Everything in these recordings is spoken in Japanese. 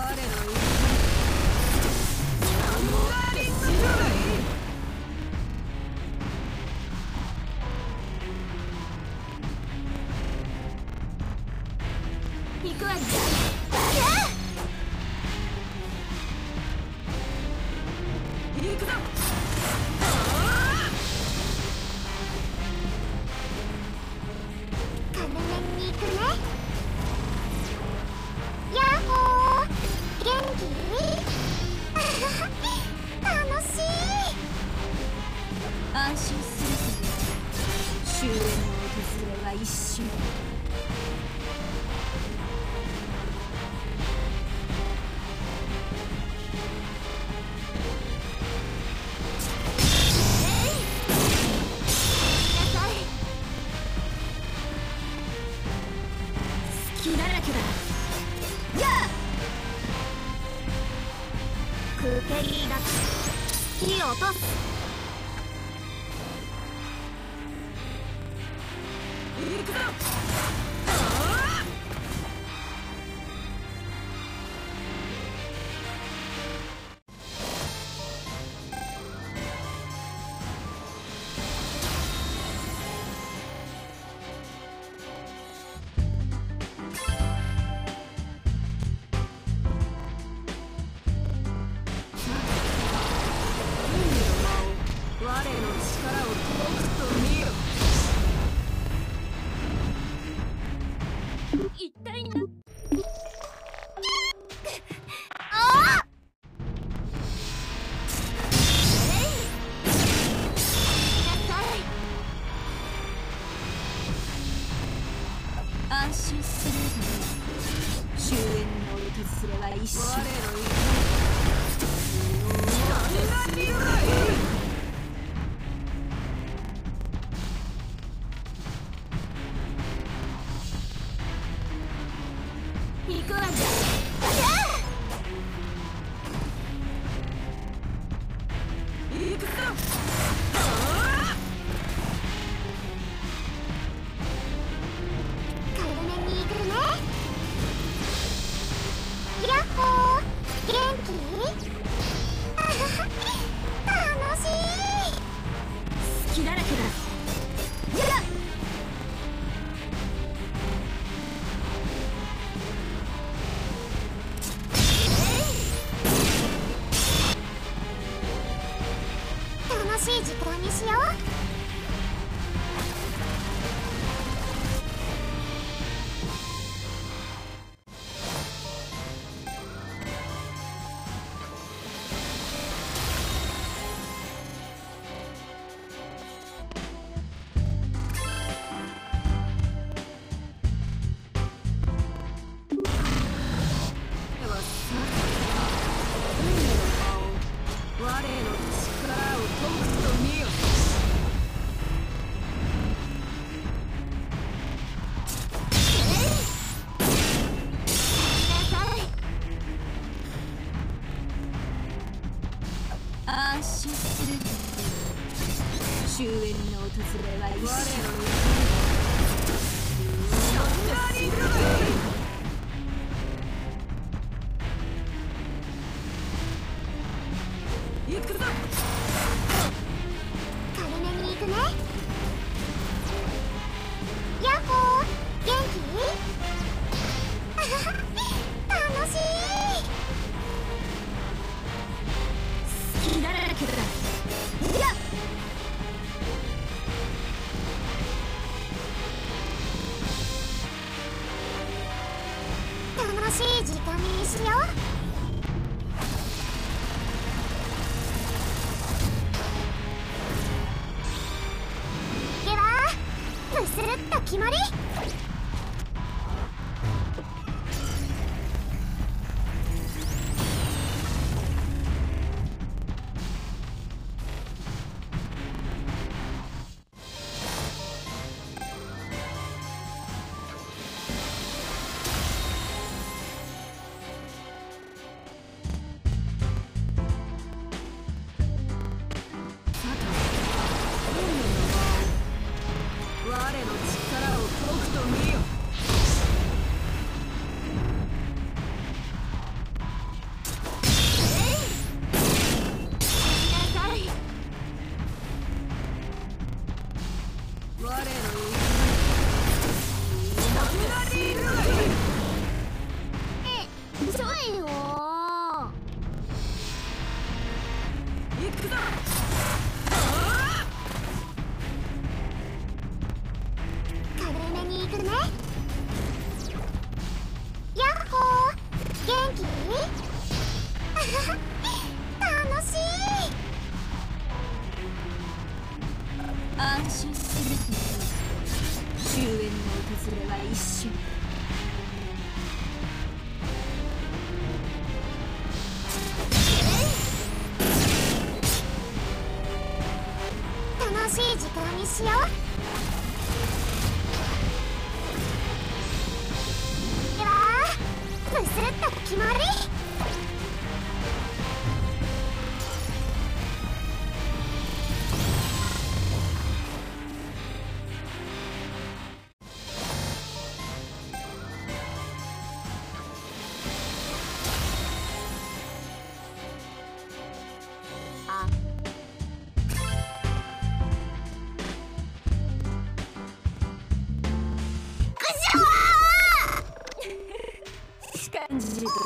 我の意志知らない。行くわよ。行くぞ。 軽めに行くね。ヤッホー、元気？楽しい。 安心すると終焉の訪れは一瞬。隙だらけだ。やあ。 クケリーだ。火を落とす。 行くぞ。我の力を遠くと見よ。一体な。 ああ。 安心すると終焉の訪れは一瞬。我の意志知らない。行くわよ。行くぞ。 軽めに行くね。ヤッホー、元気？楽しい。 隙だらけだ。やっ。 楽しい時間にしよう。 我の力を解くと見よ。安心すると終焉の訪れは一瞬。我の意志知らない。行くぞ。 軽めに行くね。ヤッホー、元気？楽しい。 隙だらけだ。やっ。 しょいよ。 行くぞ。 軽めに行くね。やっほー、元気？楽しい。 安心すると終焉の訪れは一瞬。 楽しい時間にしよう。ではブスッと決まり。あ感じるとこ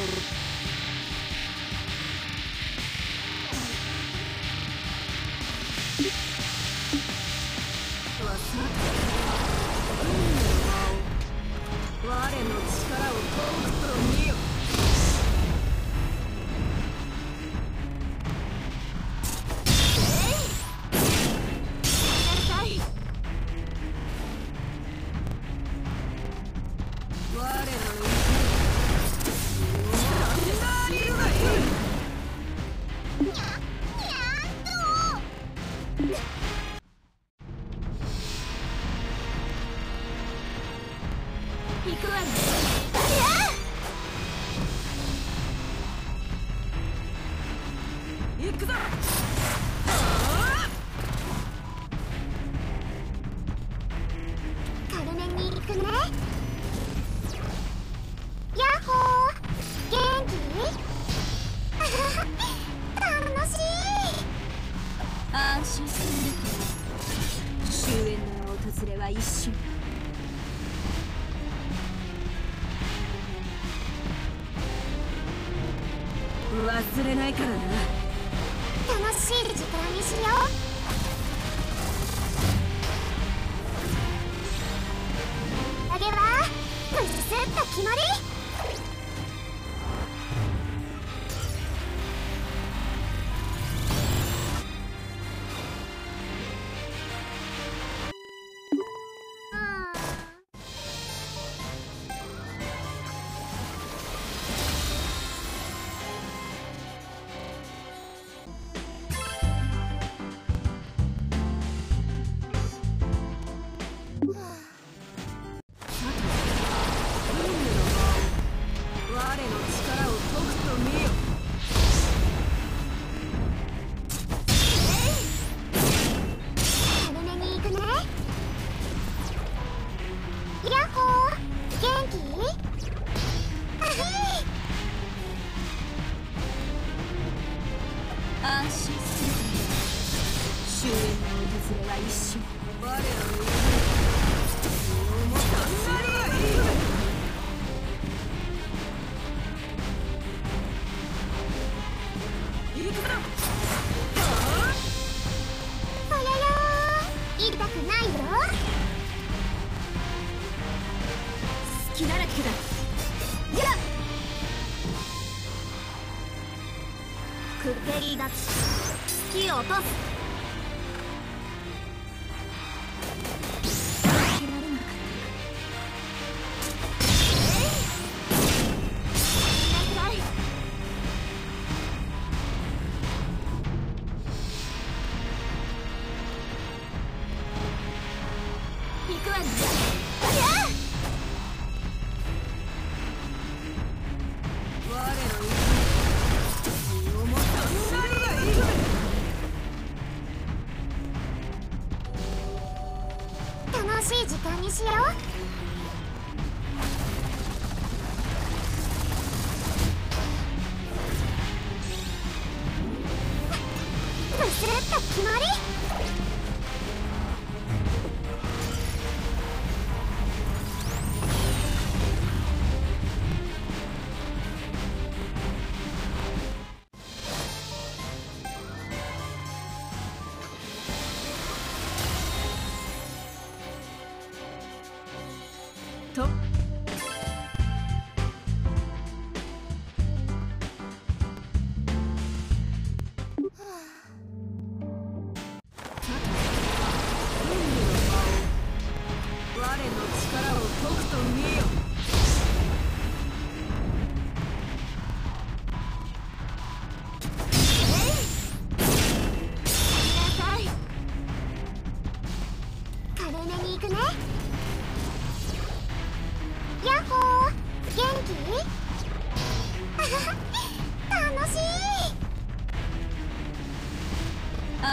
はさ、我の力をとくと見よ。我の行くわね。行くぞ。 軽めに行くね。やっほー、元気？楽しい。 安心すると終焉の訪れは一瞬。 忘れないからな。 楽しい時間にしよう。あげはブスッと決まり。 我の力をとくと見よ。 軽めに行くね。やっほー、元気？ 安心すると終焉の訪れは一瞬。 我らの身をもたせるがいい。行くぞ。 ほややー、痛くないよ。 好きならけだ。やっくけり立つ、突き落とす。 受けられなかっ行くわね。 我の身をもたせるがいい。 楽しい時間にしよう。ブスッと決まり。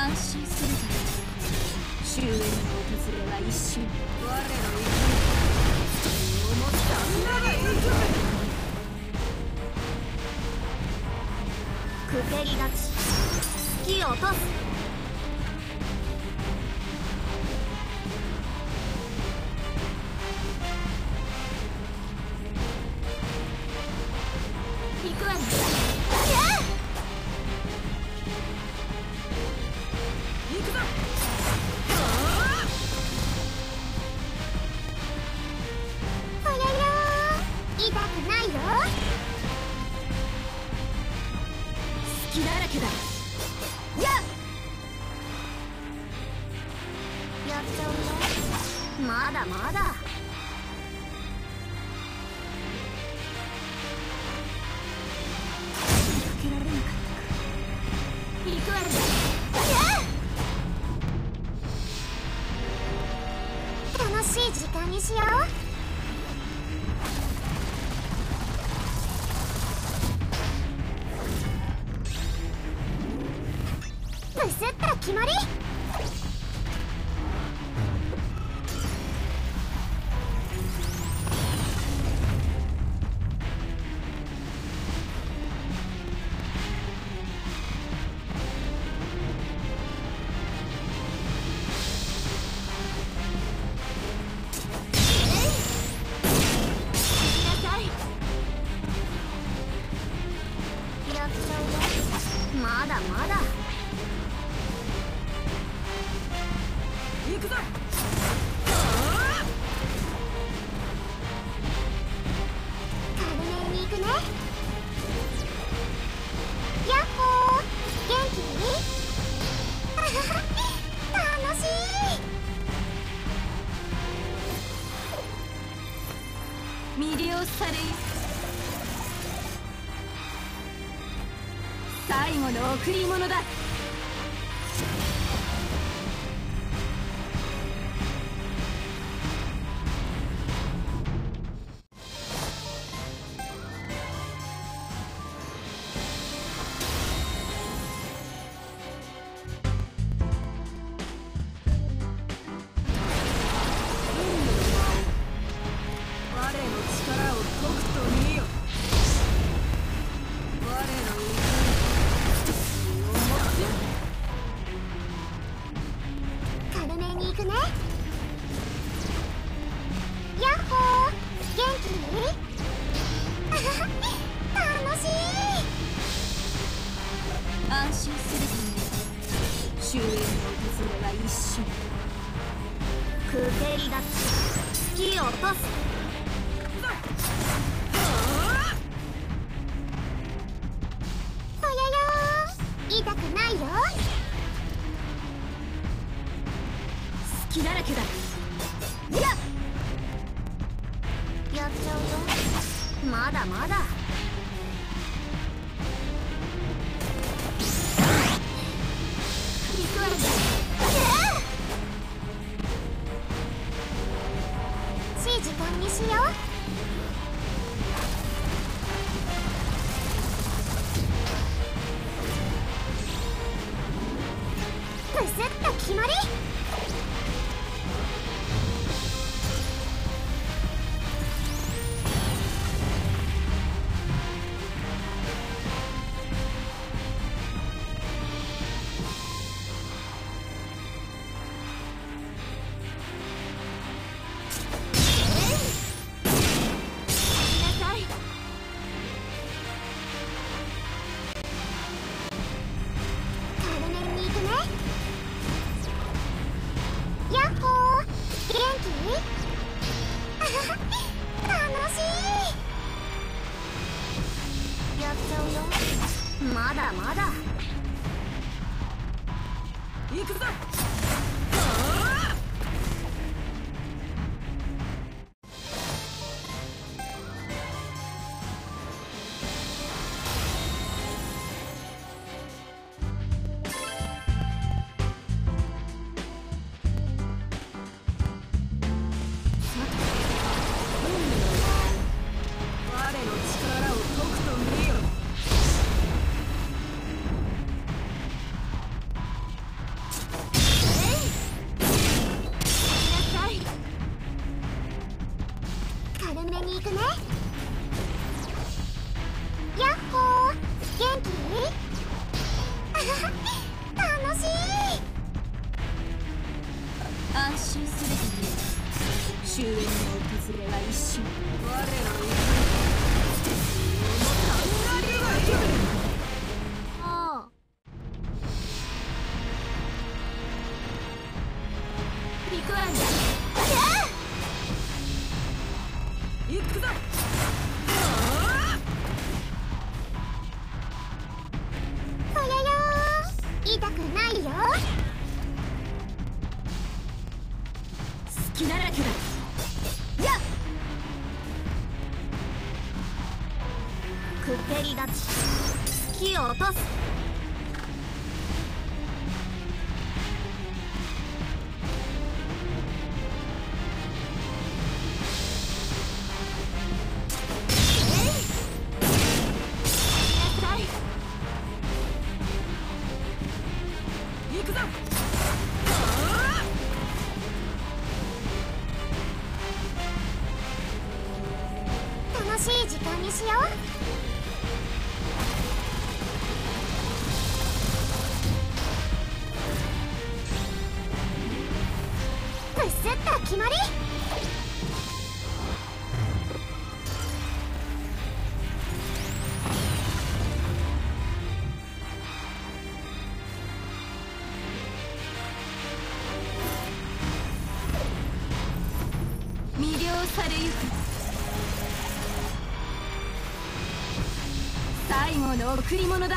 安心するが終焉の訪れは一瞬。 我の意見をもったんならいくくけり立ち突き落とす。行くわね。 行くぞ。 ほやよー、痛くないよ。 隙だらけだ。 やっちゃうよ。まだまだ。 かけられなかったか。 行くわね。楽しい時間にしよう。ブスッと決まり。やっちゃうよ。まだまだ。 行くぞ。 軽めに行くね。やっほー、元気に。楽しい。 魅了されい。最後の贈り物だ。 我の力を解くと見よ。我の意見をもって軽めに行くね。やっほー、元気に。楽しい。 安心するがね。終焉の訪れは一瞬。 くけり立ち突き落とす。ほやよー、痛くないよ。 隙だらけだ。 やっちゃうよ。まだまだ。行くわね。しい時間にしよう。ブスッと決まり。まだまだ。 行くぞ。我の力を解くと見よ。 瞬。 我の雷がいる。 ああ行くわね。 行くぞ。 ぽよよー痛くないよ。 隙だらけだ。やっくってり立ち隙を落とす。 行くぞ。 楽しい時間にしよう。ブスッと決まり。 魅了されゆく。最後の贈り物だ。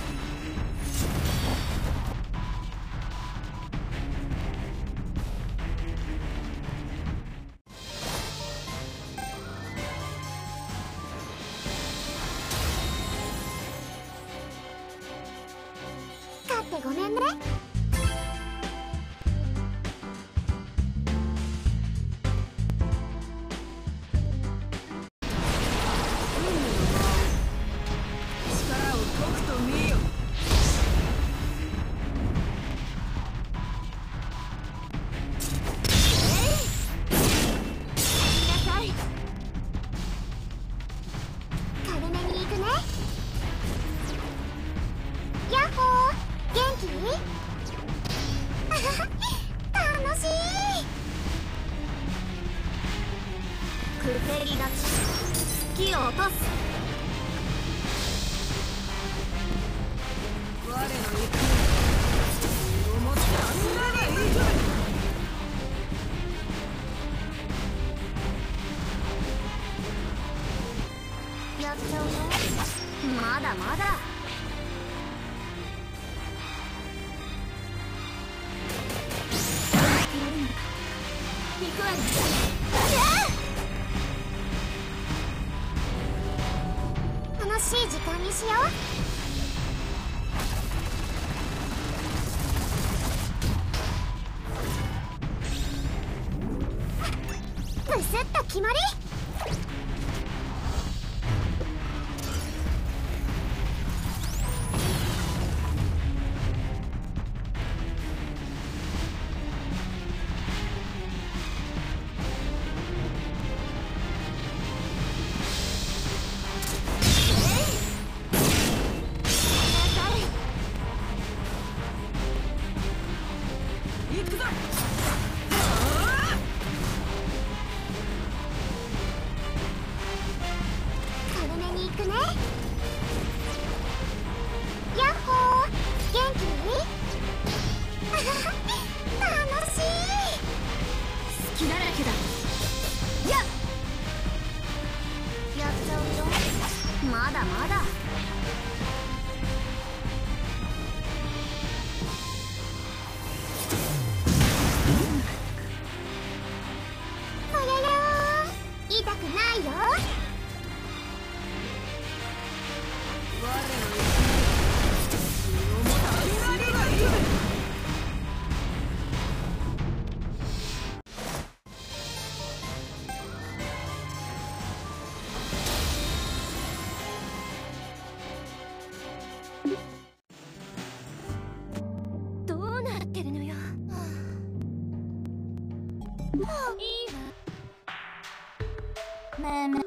勝ってごめんね。 力を解くと見よ。 軽めに行くね。ヤッホー元気？あはは楽しい。くってり立ち隙を落とす。 我の行く思った女がいる。 やっちゃうよ。まだまだ。 行くわね。 楽しい時間にしよう。ブスッと決まり。 行くぞ。 軽めに行くね。ヤッホー元気？あはは楽しい。 隙だらけだ。やっやっちゃうよ。まだまだ。ぽよよー痛くないよ。 我の思った女がいる。 どうなってるのよ。いいわ。まあま